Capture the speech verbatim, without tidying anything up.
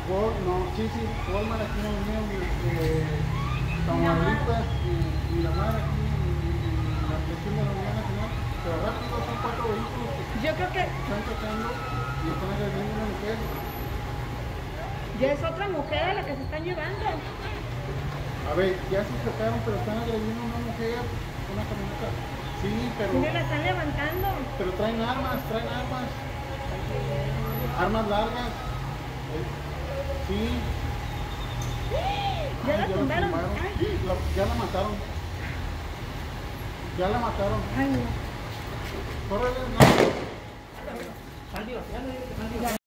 Por, no, sí, sí, Walmart aquí en el mío, eh, Tamaulipas y, y la mar aquí en la presión de la Unidad Nacional, pero rápido son cuatro vehículos que Yo creo que están chocando y están agrediendo a una mujer. ya es otra mujer a la que se están llevando. A ver, ya se chocaron, pero están agrediendo a una mujer, una camioneta. Sí, pero, Sí, la están levantando. pero traen armas, traen armas. Armas largas. Eh, sí. Ya Ay, la tumbaron. Ay. La, ya la mataron. Ya la mataron. Ay, no. Córrele, no.